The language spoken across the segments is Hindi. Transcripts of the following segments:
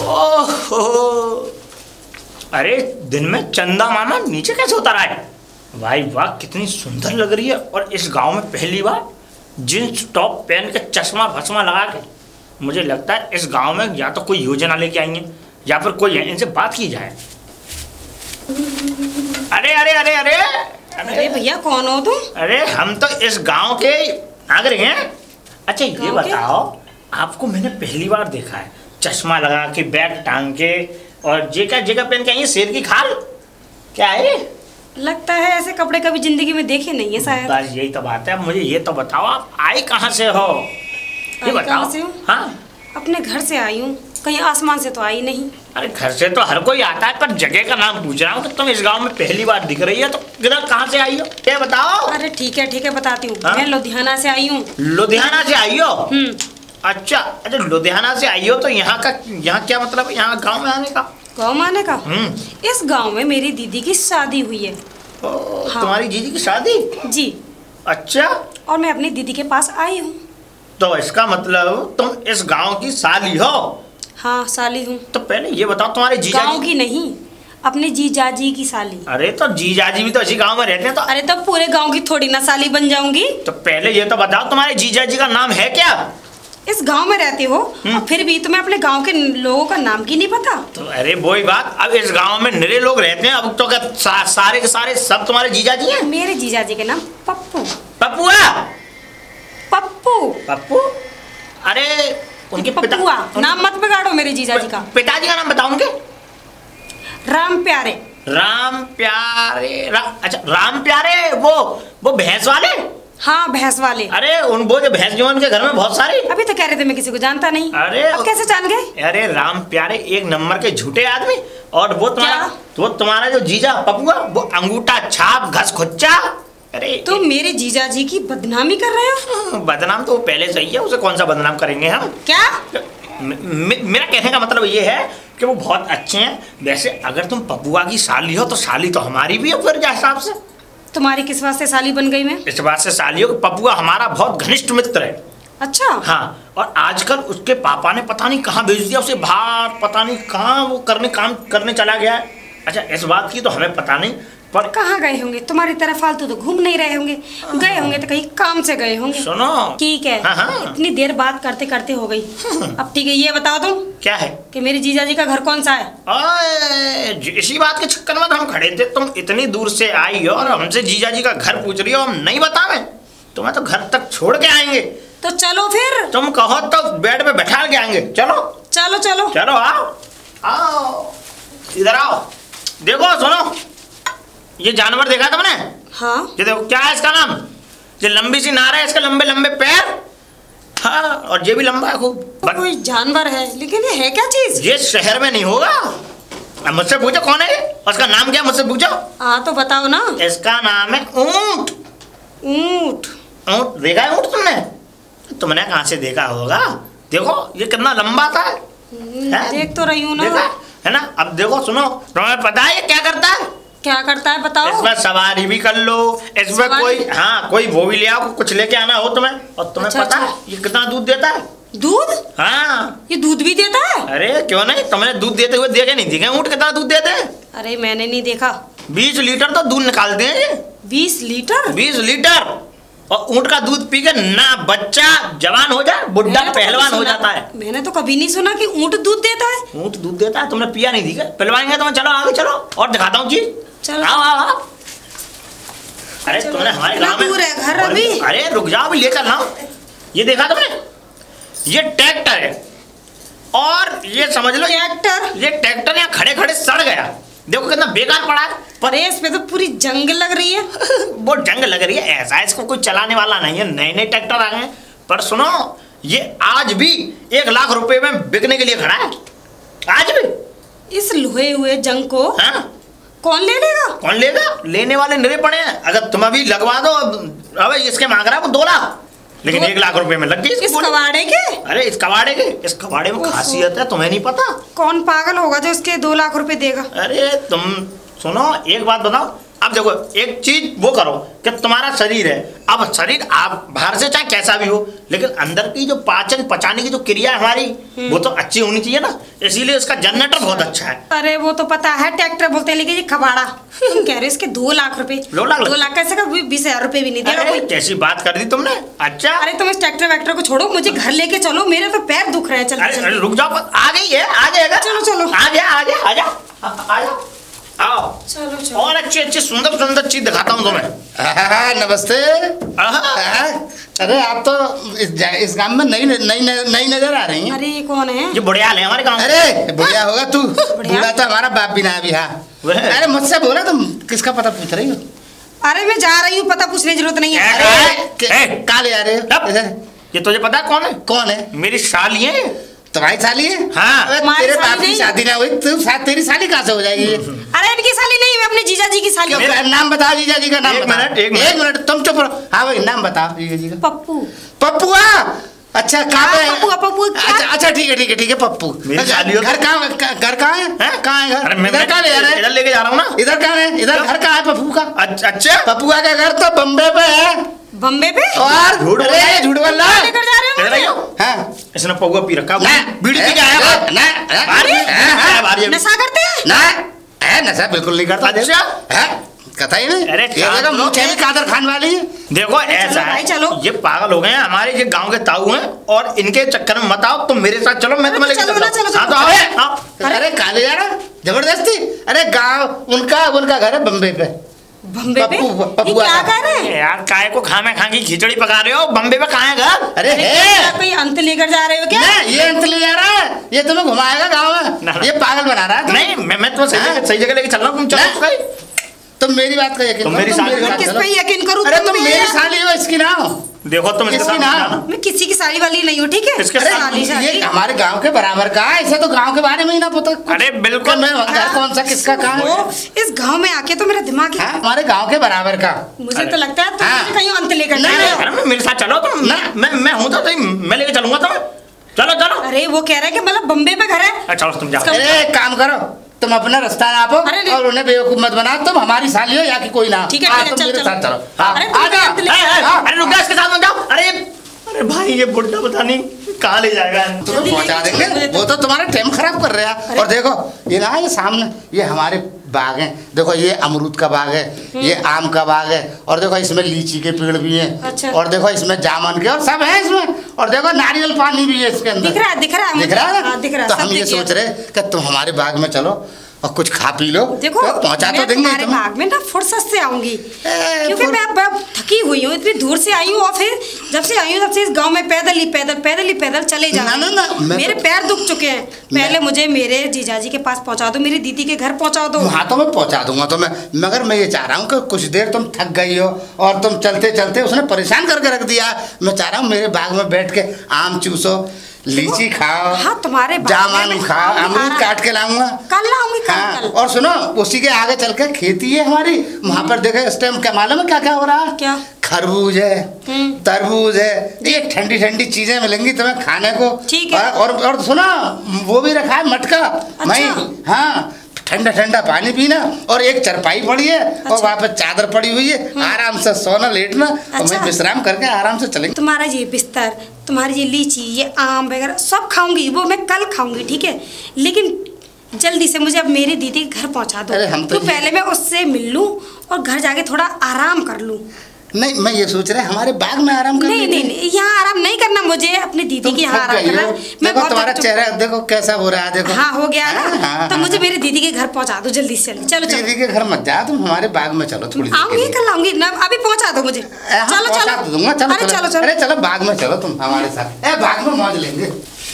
ओहो, अरे दिन में चंदा मामा नीचे कैसे उतर आए? भाई वाह, कितनी सुंदर लग रही है। और इस गांव में पहली बार जींस टॉप पहन के चश्मा भस्मा लगा के, मुझे लगता है इस गांव में या तो कोई योजना लेके आएंगे या फिर कोई है, इनसे बात की जाए। अरे अरे अरे अरे अरे भैया, कौन हो तुम? अरे हम तो इस गांव के नागरिक हैं। अच्छा ये बताओ, आपको मैंने पहली बार देखा है चश्मा लगा के, बैग टांग के और जगह पहन के आई है, शेर की खाल क्या है? लगता है ऐसे कपड़े कभी जिंदगी में देखे नहीं है शायद। बस यही तो बात है। मुझे ये तो बताओ, आप आई कहाँ से हो? ये बताओ। कहाँ से हूँ? हाँ, अपने घर से आई हूँ, कहीं आसमान से तो आई नहीं। अरे घर से तो हर कोई आता है, पर जगह का नाम पूछ रहा हूँ कि तुम इस गांव में पहली बार दिख रही है, तो किधर कहाँ से आई हो ये बताओ। अरे ठीक है बताती हूँ। मैं लुधियाना से आई हूँ। लुधियाना से आई हो? अच्छा, लुधियाना से आई हो तो यहाँ क्या मतलब, यहाँ गाँव में आने का? गाँव में आने का? इस गाँव में मेरी दीदी की शादी हुई है। हाँ। तुम्हारी दीदी की शादी? जी। अच्छा, और मैं अपनी दीदी के पास आई हूँ। तो इसका मतलब तुम इस गांव की साली हो? हाँ, साली हूँ। तो पहले ये बताओ, तुम्हारे जीजा गांव की नहीं, अपने जीजाजी की साली। अरे तो जीजाजी भी तो इसी गांव में रहते हैं, तो अरे तो पूरे गांव की थोड़ी ना साली बन जाऊंगी। तो पहले ये तो बताओ, तुम्हारे जीजाजी का नाम है क्या? इस गांव में रहते हो और फिर भी तुम्हें अपने गांव के लोगों का नाम की नहीं पता? तो अरे वही बात, अब इस गांव में निरे लोग रहते हैं, अब तो क्या सारे के सारे सब तुम्हारे जीजाजी हैं? मेरे जीजाजी के नाम पप्पू। पप्पुआ? पप्पू? पप्पू? अरे उनके पप्पुआ नाम मत बिगाड़ो मेरे जीजाजी का। पिताजी का नाम बताओ उनके। राम प्यारे। राम प्यारे अच्छा, राम प्यारे वो भैंस वाले? हाँ, भैंस वाले। अरे वो जो भैंस जो उनके घर में बहुत सारी। अभी तो कह रहे थे मैं किसी को जानता नहीं। अरे अब कैसे जान गए? अरे राम प्यारे एक नंबर के झूठे आदमी। और वो तुम्हारा जो जीजा पप्पुआ, वो अंगूठा छाप घस खुच्चा। अरे तो मेरे जीजाजी की बदनामी कर रहे हो? बदनाम तो वो पहले से ही है, उसे कौन सा बदनाम करेंगे हम? क्या? मेरा कहने का मतलब ये है कि वो बहुत अच्छे हैं। वैसे अगर तुम पप्पुआ की साली हो तो साली तो हमारी भी है फिर क्या हिसाब से? तुम्हारी किस बात से साली बन गई मैं? इस बात से साली हो कि पप्पुआ हमारा बहुत घनिष्ठ मित्र है। अच्छा। हाँ, और आजकल उसके पापा ने पता नहीं कहाँ भेज दिया उसे बाहर, पता नहीं कहाँ वो काम करने चला गया है। अच्छा, इस बात की तो हमें पता नहीं, पर कहाँ गए होंगे? तुम्हारी तरह फालतू तो घूम नहीं रहे होंगे। गए होंगे तो कहीं काम से गए होंगे। सुनो, ठीक है। हाँ। इतनी देर बात करते करते हो गई। अब ठीक है, ये बताओ तुम क्या है कि मेरे जीजाजी का घर कौन सा है? इसी बात के चक्कर में हम खड़े थे। तुम इतनी दूर से आई हो और हमसे जीजाजी का घर पूछ रही हो, हम नहीं बतावे? तुम्हें तो घर तक छोड़ के आएंगे। तो चलो फिर। तुम कहो तो बेड पे बैठा के आएंगे। चलो चलो चलो चलो, आओ इधर आओ। देखो सुनो, ये जानवर देखा तुमने? हाँ। ये देखो, क्या है इसका नाम? ये लंबी सी नार है, इसके लंबे लंबे पैर। हाँ, और ये भी लंबा है खूब। कोई जानवर है, लेकिन ये है क्या चीज? ये शहर में नहीं होगा। अब मुझसे पूछो कौन है, उसका नाम क्या, मुझसे पूछो। हाँ तो बताओ ना। इसका नाम है ऊंट। ऊंट? ऊंट देखा है? ऊंट तुमने कहाँ से देखा होगा? देखो ये कितना लंबा था। देख तो रही हूँ ना। देखा है ना? अब देखो सुनो, तुम्हें पता है ये क्या करता है? क्या करता है बताओ? इसमें सवारी भी कर लो, इसमें कोई वो भी ले आओ, कुछ लेके आना हो तुम्हें। और तुम्हें पता है ये कितना दूध देता है? दूध? हाँ, ये दूध भी देता है? अरे क्यों नहीं, तुमने दूध देते हुए देखे नहीं? देखे ऊँट कितना दूध देते हैं? अरे मैंने नहीं देखा। 20 लीटर तो दूध निकालते हैं ये। 20 लीटर? 20 लीटर। और ऊँट का दूध पी के ना बच्चा जवान हो जाए, बुढ़ा पहलवान हो जाता है। मैंने तो कभी नहीं सुना कि ऊँट दूध देता है। ऊँट दूध देता है, तुमने पिया नहीं? दिखा पिलवाएंगे तुम्हें। चलो आगे चलो, और दिखाता हूँ चीज। चलो आओ। अरे तुमने हमारे गाँव में, दूर है घर अभी। अरे रुक जाओ, अभी लेकर लाओ। ये देखा तुमने? ये ट्रैक्टर है, और ये समझ लो ये ट्रैक्टर यहाँ खड़े खड़े सड़ गया। देखो कितना बेकार पड़ा है। पर इस पे तो पूरी जंग लग रही है। वो जंग लग रही है, ऐसा इसको कोई चलाने वाला नहीं है। नए नए ट्रैक्टर आ गए। पर सुनो, ये आज भी 1 लाख रुपए में बिकने के लिए खड़ा है, आज भी। इस लोहे हुए जंग को कौन ले लेगा? कौन लेगा? लेने वाले निरे पड़े हैं। अगर तुम अभी लगवा दो, अब इसके मांग रहा है वो 2 लाख, लेकिन 1 लाख रुपए में लग गई इस कबाड़े के। अरे इस कबाड़े में खासियत है, तुम्हें नहीं पता? कौन पागल होगा जो इसके 2 लाख रुपए देगा? अरे तुम सुनो, एक बात बताओ, अब देखो एक चीज वो करो कि तुम्हारा शरीर है, अब शरीर आप बाहर से चाहे कैसा भी हो, लेकिन अंदर की जो पाचन पचाने की जो क्रिया है हमारी वो तो अच्छी होनी चाहिए ना, इसीलिए इसका जनरेटर बहुत अच्छा है। अरे वो तो पता है, ट्रैक्टर बोलते हैं, लेकिन ये कबाड़ा तुम कह रहे हो इसके 2 लाख रुपए। 2 लाख कैसे का 20,000 रुपए भी नहीं दे रहा कोई। कैसी बात कर दी तुमने। अच्छा अरे तुम इस ट्रैक्टर वैक्टर को छोड़ो, मुझे घर लेके चलो, मेरे तो पैर दुख रहे हैं। चलो अरे रुक जाओ, आ गई है, आ जाएगा। चलो चलो आ जा आओ। चलो और अच्छी सुंदर चीज दिखाता हूँ तुम्हें। नमस्ते। अरे आप तो इस गांव में नई नजर आ रही हैं। अरे ये कौन है? ये बुढ़िया है हमारे गाँव। अरे बुढ़िया होगा तू, बूढ़ा तो हमारा बाप भी ना अभी। हाँ अरे मुझसे बोला, तुम किसका पता पूछ रही हो? अरे मैं जा रही हूँ, पता पूछने की जरूरत नहीं है। अरे कहाँ ले आ रहे हो? ये तुझे पता कौन है? कौन है? मेरी साली है। तुम्हारी साली है? हाँ। तेरे बाप की शादी ना हुई तो तेरी साली कहाँ से हो जाएगी? अरे इनकी साली नहीं, मैं अपने जीजा जी की साली। नाम बताओ जीजा जी का नाम। एक मिनट तुम चुप रहो। हाँ भाई नाम बताओ जीजा जी का। पप्पू। पप्पुआ? अच्छा कहाँ पे? पप्पू। अच्छा ठीक है पप्पू। घर कहाँ है? कहाँ है घर? इधर कहाँ ले जा रहे हैं? इधर लेके जा रहा हूँ ना। इधर कहाँ है? इधर घर कहाँ है पप्पू का? अच्छा पप्पुआ का घर तो बम्बे पे है। बम्बे पे? और झूठ बोल रहा है। लेकर जा रहे हो मुझे? हाँ इसने पौवा पी रखा। बीड़ी पी के आया। नशा करते हैं? ना नशा बिल्कुल नहीं करता। अच्छा कथा ही नहीं। अरे ये देखो मुझे भी कादर खान वाली है। देखो ऐसा है, ये पागल हो गए हैं हमारे ये गांव के ताऊ हैं, और इनके चक्कर में मत आओ। तुम मेरे साथ चलो, मैं तुम्हें लेके चलता हूं। अरे काले यार जबरदस्ती। अरे गांव उनका घर है बम्बे पे। बम्बे पे? ये क्या कर रहे हैं यार? काय को खामे खा की खिचड़ी पका रहे हो? बम्बे पे कहाँ है घर? अरे कोई अंत लेकर जा रहे हो क्या? ये अंत ले जा रहा है, ये तुम्हें घुमाएगा गाँव में। ये पागल बना रहा है। नहीं मैं तुम्हें सही जगह लेके चल रहा हूँ, तुम चलो। तुम मेरी बात का यकीन करो। किस पे यकीन करूं? अरे तुम मेरी साली हो, इसकी ना हो। देखो तुम इसकी ना। मैं किसी की साली वाली नहीं हूँ, ठीक है? ये हमारे गांव के बराबर का है, इसे तो गांव के बारे में ही ना पता। अरे बिल्कुल। मैं घर कौन सा किसका कहाँ है? इस गांव में आके तो मेरा दिमाग है। हमारे गांव के बराबर का। मुझे तो लगता है तुम कहीं अंत लेकर जा रहे हो। मेरे साथ चलो तुम। मैं हूँ तो मैं लेके चलूंगा तुम्हें। चलो। अरे वो कह रहा है कि मतलब बम्बे पे घर है। अच्छा तुम जाओ। अरे काम करो, तुम अपना रास्ता नापो और उन्हें बेवकूफ मत बनाओ। तुम हमारी साली हो या कि कोई ना। ठीक है तुम मेरे साथ चलो। अरे रुक जा, इसके साथ मत जाओ। अरे भाई ये बुढ़ा पता नहीं कहाँ ले जाएगा। तुम्हें पहुंचा देंगे, वो तो तुम्हारा टाइम खराब कर रहा है। और देखो ये ना, ये सामने ये हमारे बाग हैं। देखो ये अमरूद का बाग है, ये आम का बाग है, और देखो इसमें लीची के पेड़ भी हैं। अच्छा। और देखो इसमें जामुन के और सब है इसमें, और देखो नारियल पानी भी है इसके अंदर। दिख रहा है। तो हम ये सोच रहे कि तुम हमारे बाग में चलो और कुछ खा पी लो। देखो पहुंचा तो देंगे तुम्हारे बाग में ना फुर्सत से आऊंगी, क्योंकि मैं अब थकी हुई हूँ, इतनी दूर से आई हूँ। और फिर जब से आई हूँ तब से इस गांव में पैदल चले जा रही हूँ। मेरे पैर दुख चुके हैं। पहले मुझे मेरे जीजाजी के पास पहुंचा दो, मेरी दीदी के घर पहुंचा दो। हाँ तो मैं पहुंचा दूंगा तुम्हें, मगर मैं ये चाह रहा हूँ कि कुछ देर तुम थक गई हो और तुम चलते चलते उसने परेशान करके रख दिया। मैं चाह रहा हूँ मेरे बाग में बैठ के आम चूसो, लीची खाओ। हाँ तुम्हारे जामुन खाओ, अमरूद काट के लाऊंगा। कल लाऊंगी कल। और सुनो उसी के आगे चल के खेती है हमारी, वहाँ पर देखो इस टाइम क्या मालूम है क्या हो रहा है? क्या? खरबूज है, तरबूज है, ये ठंडी ठंडी चीजें मिलेंगी तुम्हें खाने को। ठीक है। और सुनो वो भी रखा है मटका। हाँ ठंडा ठंडा पानी पीना, और एक चरपाई पड़ी है। अच्छा। और वहाँ पर चादर पड़ी हुई है, आराम से सोना लेटना। अच्छा। और मैं विश्राम करके आराम से चलेंगे। तुम्हारा ये बिस्तर, तुम्हारी ये लीची, ये आम वगैरह सब खाऊंगी, वो मैं कल खाऊंगी, ठीक है? लेकिन जल्दी से मुझे अब मेरी दीदी के घर पहुंचा दो। हम तो पहले मैं उससे मिल लूं और घर जाके थोड़ा आराम कर लूं। नहीं मैं ये सोच रहा हमारे बाग में आराम करना। नहीं यहाँ आराम नहीं करना, मुझे अपनी दीदी के यहाँ आराम करना। देखो तुम्हारा चेहरा देखो कैसा हो रहा है। देखो हाँ हो गया ना। तो मुझे मेरी दीदी के घर पहुँचा दो जल्दी से। चलो दीदी के घर मत जा, तुम हमारे बाग में चलो थोड़ी। आऊंगी कल आऊंगी, अभी पहुँचा दो मुझे। अरे चलो बाग में चलो तुम हमारे साथ, बाग में मौज लेंगे।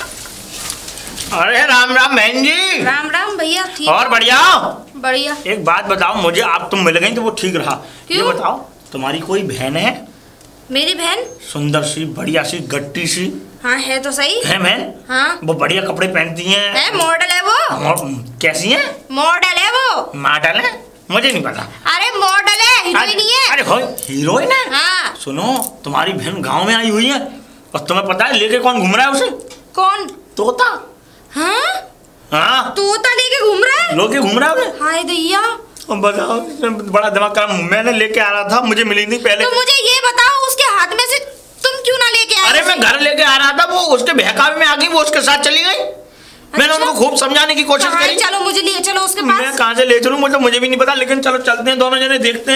अरे राम राम बहन जी। राम राम भैया। ठीक और बढ़िया बढ़िया। एक बात बताओ मुझे, आप तुम मिल गई तो वो ठीक रहा। ये बताओ तुम्हारी कोई बहन है? मेरी बहन सुंदर सी, बढ़िया सी, गट्टी सी। हाँ है तो सही है बहन। हाँ वो बढ़िया कपड़े पहनती हैं। मॉडल है वो। कैसी है? मॉडल है वो। मॉडल है? मुझे नहीं पता। अरे मॉडल है, हीरोइन है। अरे हो हीरोइन है? हाँ। सुनो तुम्हारी बहन गांव में आई हुई है, और तुम्हें पता है लेके कौन घूम रहा है उसे? कौन? तोता। हाँ हाँ तोता लेके घूम रहा है। लोग घूम रहा है। हाय दैया, बताओ, बड़ा दिमाग खराब। मैंने लेके आ रहा था, मुझे मिली नहीं पहले। तो मुझे ये बताओ उसके हाथ में से तुम क्यों ना लेके आए? अरे मैं घर लेके आ रहा था, वो उसके बहकावे में आ गई, वो उसके साथ चली गई। मैंने उनको खूब समझाने की कोशिश करी। चलो मुझे लिए चलो उसके पास। मैं कहाँ से ले चलूं, मतलब मुझे भी नहीं पता, लेकिन चलो चलते हैं दोनों जने, देखते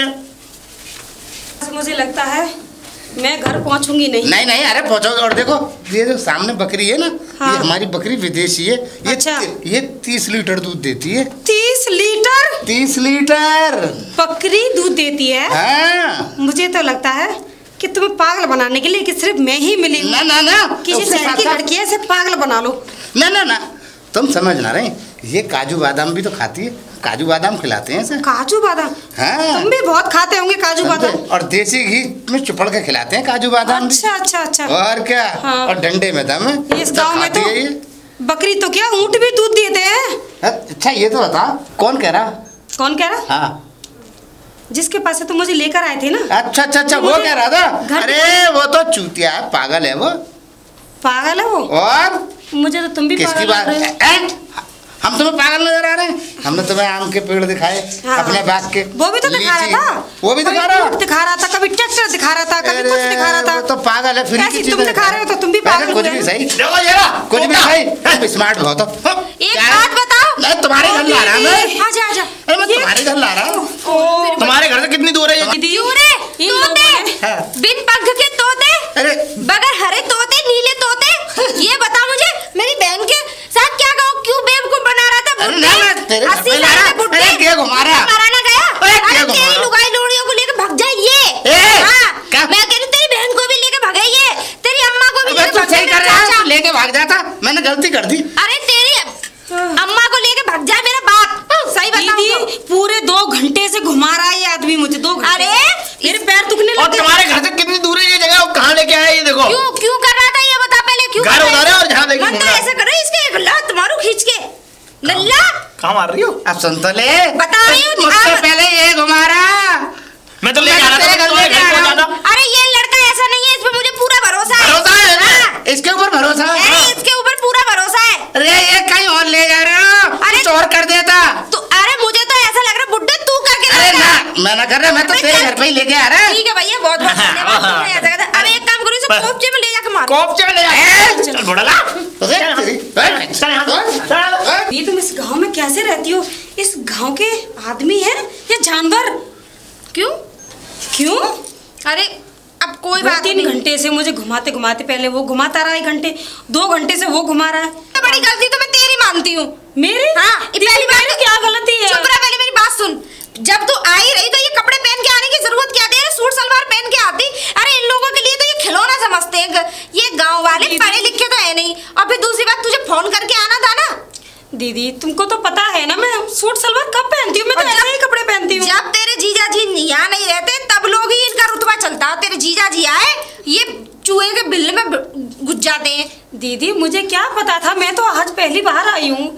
हैं। मुझे लगता है मैं घर पहुंचूंगी नहीं। नहीं अरे पहुंचोगे। और देखो ये जो सामने बकरी है ना, हाँ। ये हमारी बकरी विदेशी है। ये अच्छा। ये 30 लीटर दूध देती है। 30 लीटर? 30 लीटर बकरी दूध देती है? हाँ। मुझे तो लगता है कि तुम्हें पागल बनाने के लिए कि सिर्फ मैं ही मिली। ना किसी शहर की लड़की है, इसे पागल बना लो। ना तुम समझ ना रहे, ये काजू बादाम भी तो खाती है, काजू बादाम खिलाते हैं इसे। काजू बादाम? हाँ। तुम भी बहुत खाते होंगे काजू बादाम। और देसी घी में चुपड़ के खिलाते हैं काजू बादाम भी। अच्छा। और क्या। हाँ। और डंडे में दम है। इस गांव में तो खाती है ये। बकरी तो क्या, ऊंट भी दूध देते हैं। अच्छा ये तो बता, कौन कह रहा? कौन कह रहा? हाँ, जिसके पास से तुम मुझे लेकर आए थे ना। अच्छा वो कह रहा था। अरे वो तो चूतिया है, पागल है वो। पागल है वो? और मुझे तो तुम भी किसकी पागल लग रहे हो। हम तुम्हें पागल नजर आ रहे हैं? हमने तुम्हें आम के पेड़ दिखाए, हाँ। अपने बाग के। वो भी तो दिखा रहा था। वो भी दिखा कभी रहा। ऊंट दिखा रहा था, कभी ट्रैक्टर दिखा रहा था, कभी कुछ दिखा रहा था। वो तो पागल है। फिर ऐसी तुम दिखा रहे हो तो तुम भी पागल कुछ हुए भी ना। सही, कुछ भी सही। स्मार्ट बहुत हो। एक बात बताओ। मैं तुम्हारे घर ला रहा मैं। आजा मैं तुम्हारे घर ला रहा हूँ। तुम्हारे घर से कितनी दूर है ये? क्यों रे? इन लोगों तोते, हाँ। बिन पंख के तोते, अरे बगैर हरे तोते, नीले तोते। ये बता मुझे, मेरी बहन के साथ क्या कहूँ, क्यों बेवकूफ बना रहा था? अरे ना, तेरे घर पे ला रहा। बुड्ढे। अरे क्या घुमा रहा? मारा गया? अरे क्या अरे घुमा तेरी रहा? लुगाई लोड़ियों को लेके भाग जाए ये। हाँ, मैं कह रही हूँ तेरी बहन को भी लेके भागे ये, तेरी अम्मा को भी मैं लेके तो भाग सही कर रहा है, लेके भाग जाता। मैंने गलती कर दी। अरे तेरी अम्मा को लेके भाग जाए मेरा बाप। सही बताऊं दीदी, पूरे 2 घंटे से घुमा रहा है ये आदमी मुझे। 2 घंटे। अरे मेरे पैर दुखने और लगे। तुम्हारे घर से कितनी दूर है ये जगह, और कहाँ लेके आया ये? देखो क्यों कर रहा था ये बता पहले, क्यों घर उधर है और जहाँ देखी मन तो घूम रहा। ऐसे करे इसके एक लात मारू खींच के। लल्ला कहाँ मार रही हो? अब सुन तो ले, बता रही हूँ, मुझसे अब- पहले ये घुमा रहा। मैं तो लेके आ रहा था, तेरे घर तुम्हारे लेके घर आ को रहा जाना। हूँ। अरे ये लड़का ऐसा नहीं है, इस पे मुझे पूरा भरोसा है। भरोसा है ना? हाँ। इसके ऊपर भरोसा है? अरे इसके ऊपर पूरा भरोसा है। अरे ये कहीं और ले जा रहे हो? अरे- कुछ और कर देता। तो अरे मुझे तो ऐसा लग रहा है बुड्ढे तू करके अरे लाया। ना, मैं ना कर रहा, मैं तो अबे तेरे चल। घर पे ही लेके आ रहा। ठीक है भैया, बहुत बहुत धन्यवाद, तुमने ऐसा कहा। अब एक काम करो, इसे कोपचे में ले जाके मारो। कोपचे में ले जा। चल घोड़ा ला। चल यहाँ चल। ये तुम इस गांव में कैसे रहती हो? इस गांव के आदमी है या जानवर? क्यों? अरे अब कोई बात 3 नहीं। घंटे से मुझे घुमाते घुमाते, पहले वो घुमाता रहा 1 घंटे, 2 घंटे से वो घुमा रहा है। तो बड़ी गलती तो मैं तेरी मानती हूँ। मेरी? हाँ, पहली बार क्या गलती है? चुप रह, पहले मेरी बात सुन। जब तू आई रही तो ये कपड़े पहन के आने की जरूरत क्या थी? सूट सलवार पहन के आती। अरे इन लोगों के लिए तो ये खिलौना समझते हैं। ये गांव वाले पढ़े लिखे तो है नहीं। और फिर दूसरी बात, तुझे फोन करके आना था ना। दीदी तुमको तो पता है ना, मैं सूट सलवार कब पहनती हूँ? मैं तो ऐसे ही कपड़े पहनती हूँ। जब तेरे जीजा जी यहाँ नहीं रहते तब लोग ही इनका रुतबा चलता। तेरे जीजा जी आए, ये चूहे के बिल में घुस जाते हैं। दीदी मुझे क्या पता था, मैं तो आज पहली बार आई हूँ।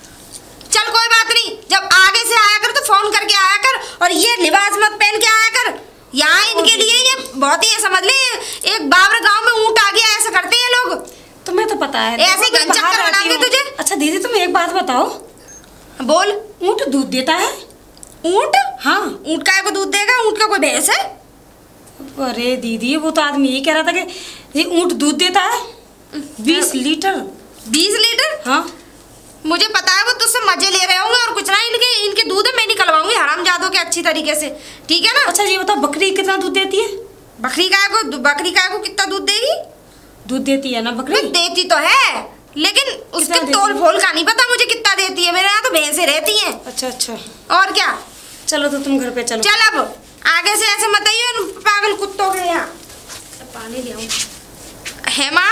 चल कोई बात नहीं, जब आगे से आया कर तो फोन करके आया कर, और ये लिबास मत पहन के आया कर। यहाँ इनके लिए ये बहुत ही समझ ले, एक बाबर गांव में ऊंट आ गया, ऐसा करते हैं लोग। तुम्हें तो पता है ऐसे ही मैं घन बाहर चक्कर रहती बनाएंगे हूँ। तुझे। अच्छा दीदी तुम एक बात बताओ, बोल। ऊँट दूध देता है? ऊंट? हाँ। ऊंट काय को दूध देगा? ऊंट का कोई भैंस है? अरे दीदी वो तो आदमी यही कह रहा था कि ये ऊँट दूध देता है 20 लीटर। 20 लीटर? हाँ। मुझे पता है वो तुझसे मजे ले रहे होंगे और कुछ ना। इनके दूध मैं निकलवाऊंगी हरामजादों के अच्छी तरीके से, ठीक है ना? अच्छा ये बताओ बकरी कितना दूध देती है? बकरी काय को कितना दूध देगी? दूध देती है ना बकरी? देती तो है, लेकिन उसके देती तोल है? फोल का नहीं पता मुझे कितना देती है। मेरे यहाँ तो भैंसें रहती हैं। अच्छा और क्या। चलो तो तुम घर पे चलो। चल अब आगे से ऐसे मत आइयो पागल कुत्तों के यहाँ। पानी ले आऊं। हेमा,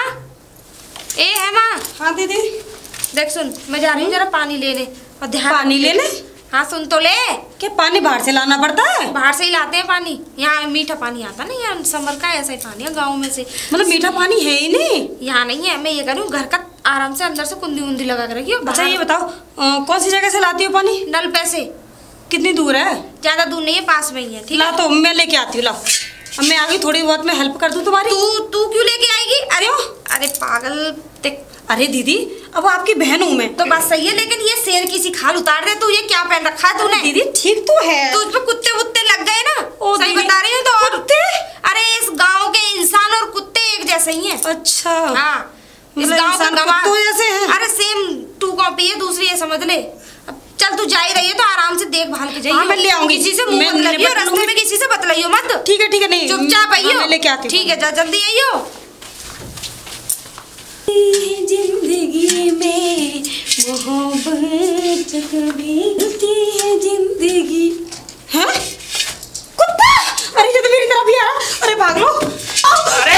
ए हेमा। हाँ दीदी। देख सुन, मैं जा रही हूँ जरा पानी लेने। और ध्यान पानी लेने? हाँ सुन तो ले। क्या पानी बाहर से लाना पड़ता है? बाहर से ही लाते हैं पानी, यहाँ मीठा पानी आता नहीं, यहाँ समर का ऐसा ही पानी है गाँव में से। मतलब मीठा पानी है ही नहीं यहाँ नहीं है। मैं ये कह रही हूँ घर का आराम से अंदर से कुंडी उंदी लगा कर रखी। अच्छा ये बताओ कौन सी जगह से लाती हो पानी? नल पे से। कितनी दूर है? ज्यादा दूर नहीं है, पास में ही है। ठीक ला तो मैं लेके आती हूँ, लाओ। अब मैं आगे थोड़ी बहुत मैं हेल्प कर दूं तुम्हारी। तू क्यों लेके आएगी? अरे पागल देख। अरे दीदी अब आपकी बहन हूँ मैं। तो बात सही है, लेकिन ये शेर की सी खाल उतार दे। तू ये क्या पहन रखा है तूने? दीदी ठीक तो है। तो उस पे कुत्ते वुत्ते लग गए ना? ओ सही दीदी, बता रही हूँ तो। और कुत्ते? अरे इस गांव के इंसान और कुत्ते एक जैसे ही हैं। अच्छा हाँ, इस मतलब गांव का इंसान गवाह कुत्तों जैसे हैं? अरे सेम टू कॉपी है, दूसरी है, समझ ले। अब चल तू जा ही रही है तो आराम से देखभाल के जाइए। हाँ, मैं ले आऊंगी। किसी से मुंह मैं मत लगियो, निपट रास्ते लूंगी। में किसी से बतलाइयो मत। ठीक है नहीं चुपचाप आइयो। मैं लेके आती हूँ। ठीक है, जा जल्दी आइयो। जिंदगी में मोहब्बत कभी होती है जिंदगी। हैं? कुत्ता! अरे ये तो मेरी तरफ ही आ। अरे भाग लो। अरे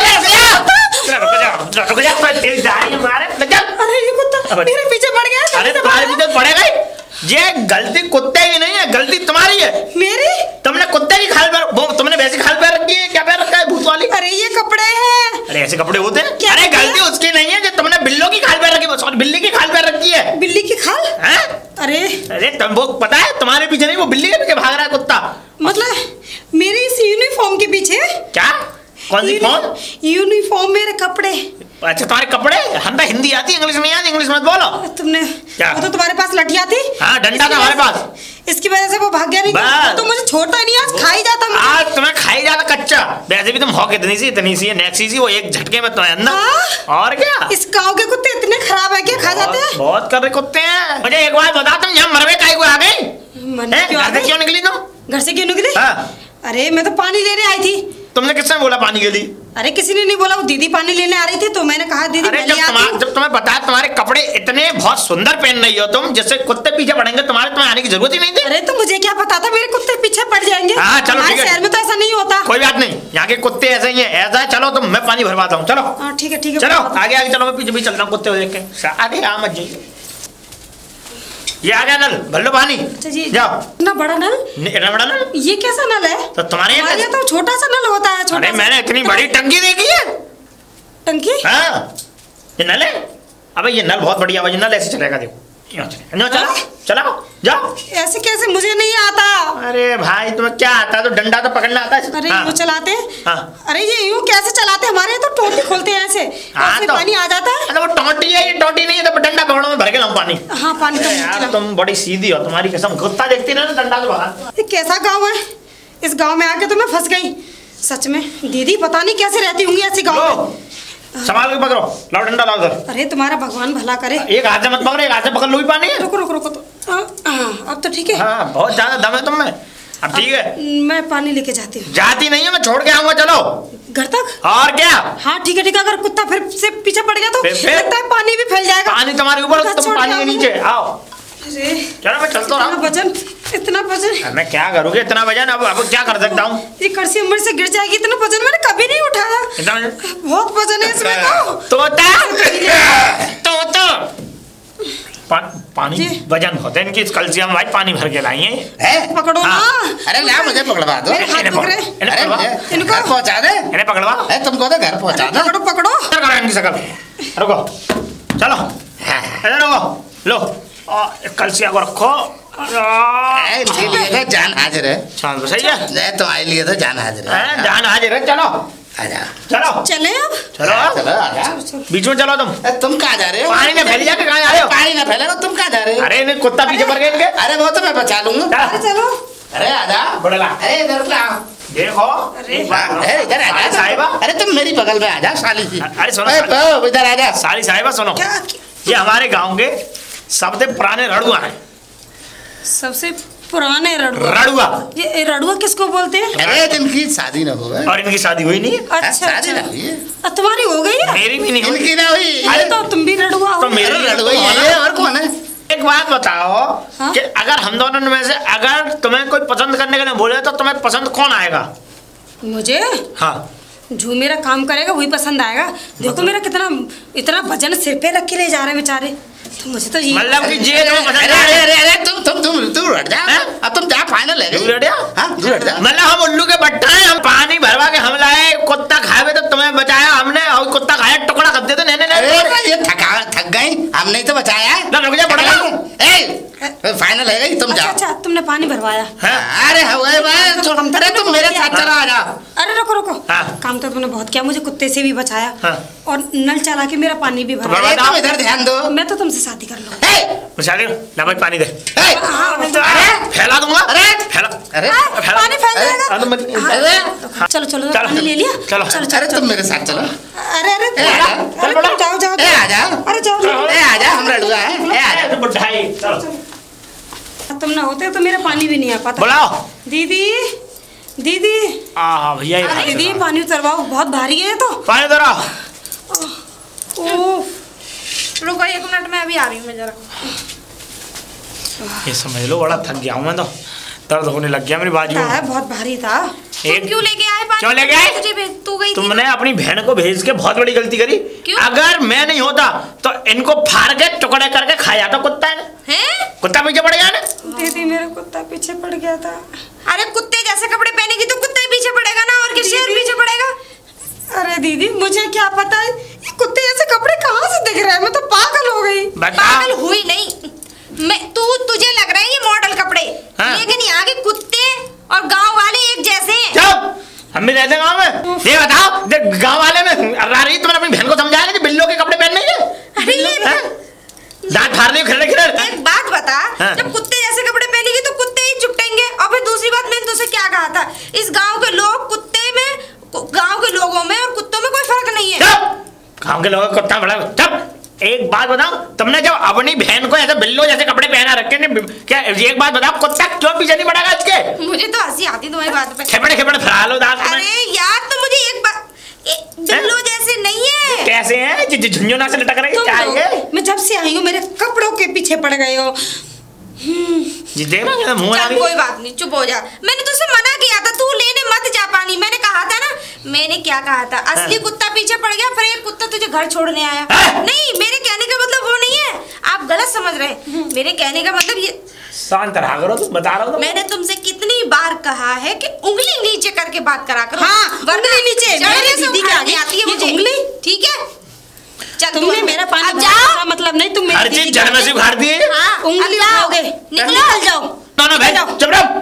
रुक जा तेरी दाढ़ी मारे लग जा। अरे ये कुत्ता मेरे पीछे पड़ गया। अरे तुम्हारे पीछे पड़ेगा ही। ये गलती कुत्ते की नहीं है, गलती तुम्हारी है। मेरी? तुमने कुत्ते की खाल पर, तुमने वैसी खाल पर रखी है। क्या पैर रखा है भूत वाली? अरे ये कपड़े हैं। अरे ऐसे कपड़े होते हैं? क्या अरे कपड़ा? गलती उसकी नहीं है जो तुमने बिल्लों की खाल पर रखी, सॉरी बिल्ली की खाल पर रखी है। बिल्ली की खाल? हैं? अरे तुम वो पता है तुम्हारे पीछे नहीं, वो बिल्ली के पीछे भाग रहा है कुत्ता। मतलब मेरी इस यूनिफॉर्म के पीछे? क्या? कौन सी फॉर्म? यूनिफॉर्म मेरे कपड़े। अच्छा तुम्हारे कपड़े? हमें हिंदी आती, इंग्लिश नहीं आती, इंग्लिश मत बोलो। तुमने क्या? वो तो तुम्हारे पास लठिया थी। हाँ डंडा था हमारे पास। इसकी वजह से वो भाग गया। नहीं बस। तो मुझे छोटा नहीं, आज खा ही जाता मुझे। आज तुम्हें खाई जाता कच्चा। वैसे भी तुम हो कितनी सी है, नेक्सी सी, वो एक झटके में तुम्हें अंदर। हाँ? और क्या? इस गांव के कुत्ते इतने खराब है क्या? खा जाते हैं? बहुत कर रहे कुत्ते हैं। मुझे एक बार बता, तुम यहाँ मरवे काहे को आ गई? घर से क्यों निकली तुम? घर से क्यों निकली? हाँ। अरे मैं तो पानी लेने आई थी। तुमने किसने बोला पानी के लिए? अरे किसी ने नहीं बोला, वो दीदी पानी लेने आ रही थी तो मैंने कहा दीदी अरे मैं ले आती हूँ। जब तुम्हें बताया तुम्हारे कपड़े इतने बहुत सुंदर पहन रही हो तुम, जैसे कुत्ते पीछे पड़ेंगे तुम्हें आने की जरूरत ही नहीं थी। अरे तो मुझे क्या पता था मेरे कुत्ते पीछे पड़ जाएंगे। हाँ चलो ठीक है। शहर में तो ऐसा नहीं होता। कोई बात नहीं, यहाँ के कुत्ते ऐसे ही है। ऐसा है, चलो तुम मैं पानी भरवाता हूँ। चलो हाँ ठीक है चलो आगे आगे चलो, मैं पीछे भी चलता हूँ कुत्ते देख के। आगे आ मत जाइए। ये आ गया नल, भर लो पानी। अच्छा जी जाओ। इतना बड़ा नल? इतना बड़ा नल? ये कैसा नल है? तो तुम्हारे यहाँ तो छोटा सा नल होता है। छोटा अरे सा। मैंने इतनी बड़ी टंकी देखी है। टंकी? हाँ ये नल है। अबे ये नल बहुत बढ़िया, ये नल ऐसे चलेगा। देखो चलो चलाओ जाओ। ऐसे कैसे? मुझे नहीं आता। अरे भाई तुम्हें क्या आता है? तो डंडा तो पकड़ना आता है। अरे हाँ। यूँ चलाते हैं? हाँ। अरे ये यूँ कैसे चलाते हैं? हमारे यहाँ तो टोटी खोलते हैं ऐसे। हाँ, उसमें तो पानी आ जाता है। अरे वो टोटी है, ये टोटी नहीं है। तो डंडा पकड़ो, मैं भर के लाऊं पानी। हाँ पानी तो यार तुम बड़ी सीधी हो, तुम्हारी कसम। कुत्ता देखती ना डंडा तो भगा। ये कैसा गांव है? इस गांव में आके तो मैं फंस गई सच में। दीदी पता नहीं कैसे रहती होंगी ऐसे गांव में। संभाल के पकड़ो, लाओ डंडा लाओ उधर। अरे तुम्हारा भगवान भला करे। एक हाथ से मत पकड़ो, एक हाथ से पकड़ लो ही पानी है। रुको रुको रुको तो अब तो ठीक है। हाँ बहुत ज्यादा दम है तुम में। अब ठीक है मैं पानी लेके जाती हूँ। जाती नहीं है, मैं छोड़ के आऊंगा। चलो घर तक? और क्या। हाँ ठीक है। अगर कुत्ता फिर से पीछे पड़ गया तो फिर? लगता है पानी भी फैल जाएगा। पानी तुम्हारे ऊपर, तुम छोड़ पानी के के नीचे आओ। अरे चलो मैं चलता इतना हूँ। वजन, इतना वजन। मैं क्या करूँगी इतना वजन? अब क्या कर सकता हूँ? ये कर्सी उम्र से गिर जाएगी। इतना वजन मैंने कभी नहीं उठाया। इतना वजन? बहुत वजन है इसमें पानी जी। वजन होते हैं इनकी। कलसियम भाई पानी भर के लाई है। पकड़ो ना। अरे ला मुझे पकड़वा दो। मेरे हाथ दुख रहे। अरे इनको घर पहुंचा दे। इन्हें पकड़वा। अरे तुमको तो घर पहुंचा दो। पकड़ो पकड़ो। इनकी शकल रुको, चलो इधर रुको। लो कलसिया को रखो। इनके लिए तो जान हाजिर है। सही है। तुम्हारे लिए तो जान हाजिर है। जान हाजिर है। चलो आजा। चलो चले अब। चलो चलो आजा। बीच में चलो। तुम कहाँ जा रहे हो? पानी में फैल जाके कहाँ जा रहे हो? पानी ना फैलेगा, तुम कहाँ जा रहे हो? अरे इन्हें कुत्ता पीछे पड़ गए इनके। अरे वो तो मैं बचा लूंगा। अरे चलो। अरे आजा। बड़ला अरे इधर लाओ। देखो। अरे इधर आजा साहिबा। अरे तुम मेरी बगल में आजा साली सी। अरे सुनो, इधर आजा। सारी साहिबा सुनो। क्या? ये हमारे गांव के सबसे पुराने रड़ुआ हैं। सबसे पुराने रड़ुआ? रड़ुआ। ये रड़ुआ किसको बोलते हैं? अरे जिनकी शादी न हो गई। और इनकी शादी हुई नहीं है। अच्छा शादी अच्छा। ना हुई है। तुम्हारी हो गई है? मेरी भी नहीं हुई। इनकी ना हुई। अरे तो तुम भी रड़ुआ हो। तो मेरी अरे भी लड़ुआ तो ही है और कौन है? एक बात बताओ। हाँ? कि अगर हम दोनों में से अगर तुम्हें कोई पसंद करने के लिए बोले तो तुम्हें पसंद कौन आएगा? मुझे हाँ जो मेरा काम करेगा वही पसंद आएगा। देखो मेरा कितना इतना वजन सिर पे रख के ले जा रहे हैं बेचारे। तो मुझे तो ये मतलब कि ये तुम्हें पसंद अरे है। अरे अरे तुम हट जा। हैं? अब तुम जा फाइनल है। तू हट जा? हाँ तू हट जा। मतलब हम उल्लू के बट्टा हैं। हम पानी भरवा के हम लाए, कुत्ता खाए तो तुम्हें बचाया हमने, और कुत्ता खाया टुकड़ा कर देते। नहीं अरे ये थक गई, हमने तो बचाया है। रुक जा बड़ा। ए फाइनल है तुम जाओ। अच्छा तुमने पानी भरवाया? अरे अरे तुम मेरे साथ चलो आ जाओ। अरे रुको काम तो तुमने बहुत किया, मुझे कुत्ते से भी बचाया और नल चला के मेरा पानी भी भरा। तुम इधर ध्यान दो। मैं तो तुमसे शादी कर लूंगा। शादी ना भाई पानी दे। फैला दूंगा। अरे पानी फैल जाएगा। चलो पानी ले लिया। चलो अरे तुम मेरे साथ चलो। अरे जाओ आ जाओ। अरे जाओ आ जा हम लड़ुआ है। बुढ़ाई तुम ना होते तो मेरा पानी भी नहीं आ पाता। बुलाओ दीदी। हाँ भैया दीदी पानी उतरवाओ, बहुत भारी है तो। पानी दो। रुको 1 मिनट में अभी आ रही हूँ मैं जरा। ये समझ लो बड़ा थक गया हूँ मैं, तो दर्द होने लग गया मेरी बाजू में। बहुत भारी था। क्यों लेके आए पानी? क्यों लेके आए? तुझे तू गई थी। तुमने अपनी बहन को भेज के बहुत बड़ी गलती करी। क्यों? अगर मैं नहीं होता तो इनको फाड़ के टुकड़े करके खाया था कुत्ता ने। कुत्ता पीछे पड़ गया ना। दीदी मेरा कुत्ता पीछे पड़ गया था। अरे कुत्ते जैसे कपड़े पहनेगी तो कुत्ता ही पीछे पड़ेगा ना, और किसी और पीछे पड़ेगा। अरे दीदी मुझे क्या पता है ये कुत्ते जैसे कपड़े कहाँ से दिख रहे हैं, मैं तो पागल हो गई। पागल हुई नहीं मैं, तुझे लग रहा है ये मॉडल कपड़े, लेकिन यहाँ के कुत्ते और गांव वाले एक जैसे हैं। चुप, हम भी रहते गांव में। ये बताओ गांव वाले में रारी तुमने अपनी बहन को समझाया कि बिल्लो के कपड़े पहनने के? अरे ये दांत फाड़ रही खिलड़। एक बात बता, जब कुत्ते जैसे कपड़े पहनेगी तो कुत्ते ही चुपटेंगे। और फिर दूसरी बात मैंने तुझसे क्या कहा था, इस गांव के लोग गांव के लोगों में और कुत्तों में कोई फर्क नहीं है। गांव के लोग कुत्ता बड़ा। चुप, एक बात बताओ, तुमने जब अपनी बहन को ऐसे बिल्लो जैसे कपड़े पहना रखे ने, क्या एक बात बताओ कुत्ता क्यों पीछे नहीं पड़ेगा इसके? मुझे तो हंसी आती तुम्हारी बात पे। खेपड़े फरा लो दांत। अरे यार तो मुझे एक बात, बिल्लो जैसे नहीं है। कैसे हैं? झुंझुना से लटक रही है। मैं जब से आई हूँ मेरे कपड़ों के पीछे पड़ गए हो। जी देख रहा है मुंह आ रही है। कोई बात नहीं, चुप हो जा। मैंने तुझसे मना किया था तू लेने मत जा पानी। मैंने कहा था ना, मैंने क्या कहा था, असली कुत्ता पीछे पड़ गया, फिर एक कुत्ता तुझे घर छोड़ने आया। नहीं, मेरे कहने का मतलब वो नहीं है, आप गलत समझ रहे हैं। मेरे कहने का मतलब ये, शांत रहा करो, तुम बता रहा हो। मैंने तुमसे कितनी बार कहा है कि उंगली नीचे करके बात करा करो। हाँ, उंगली नीचे। मेरी दीदी के आगे आती है मुझे उंगली। ठीक है, तुमने मेरा पानी जाओ मतलब नहीं, तुम हर चीज जड़ में से उखाड़ दिए। उंगली उठाओगे, निकल जाओ। दोनों बहन चुप रहो।